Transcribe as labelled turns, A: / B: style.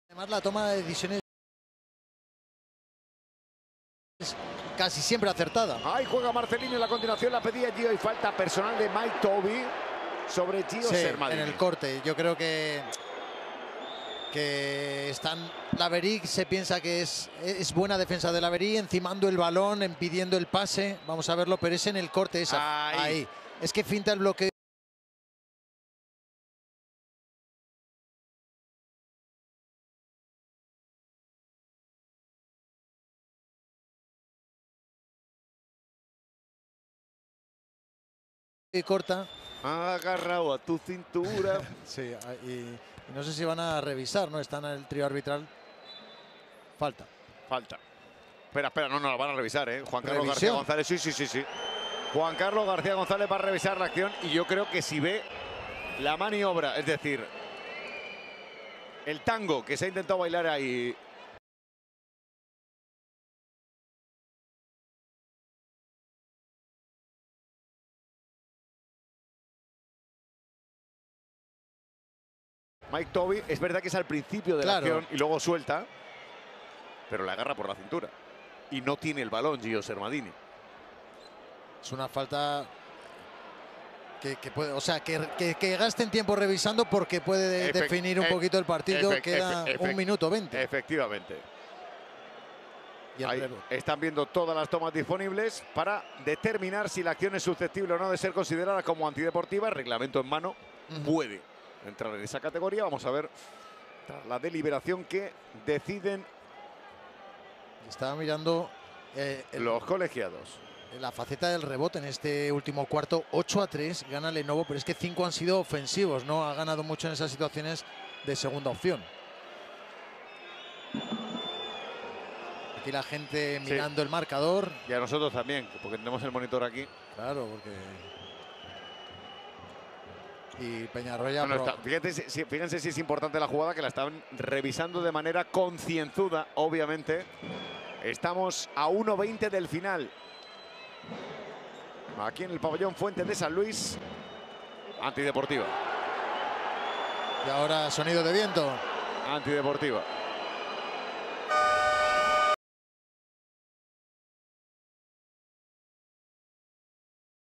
A: Además, la toma de decisiones es casi siempre acertada.
B: Ahí juega Marcelino en la continuación, la pedía Gio y falta personal de Mike Toby sobre Gio Sermadini.
A: En el corte, yo creo que están Laverick, se piensa que es buena defensa de Laverick, encimando el balón, impidiendo el pase. Vamos a verlo, pero es en el corte esa. Ahí. Es que finta el bloqueo. Y corta.
B: Agarrado a tu cintura.
A: Sí, y no sé si van a revisar, ¿no? Están en el trío arbitral. Falta.
B: Espera, no la van a revisar, ¿eh? Juan Carlos
A: ¿Revisión?
B: García González, sí. Juan Carlos García González va a revisar la acción y yo creo que si ve la maniobra, es decir, el tango que se ha intentado bailar ahí. Mike Toby, es verdad que es al principio de la acción y luego suelta, pero la agarra por la cintura. Y no tiene el balón Gio Sermadini.
A: Es una falta que puede, o sea, que gasten tiempo revisando porque puede definir un poquito el partido. Queda 1 minuto 20.
B: Efectivamente.
A: Y
B: ahí están viendo todas las tomas disponibles para determinar si la acción es susceptible o no de ser considerada como antideportiva. El reglamento en mano puede entrar en esa categoría. Vamos a ver tras la deliberación que deciden.
A: Estaba mirando
B: los colegiados.
A: La faceta del rebote en este último cuarto. 8-3 gana Lenovo, pero es que 5 han sido ofensivos. No ha ganado mucho en esas situaciones de segunda opción. Aquí la gente mirando el marcador.
B: Y a nosotros también, porque tenemos el monitor aquí.
A: Claro, porque... Y Peñarroya...
B: Fíjense si es importante la jugada, que la están revisando de manera concienzuda, obviamente. Estamos a 1:20 del final. Aquí en el pabellón Fuentes de San Luis. Antideportiva.
A: Y ahora sonido de viento.
B: Antideportiva.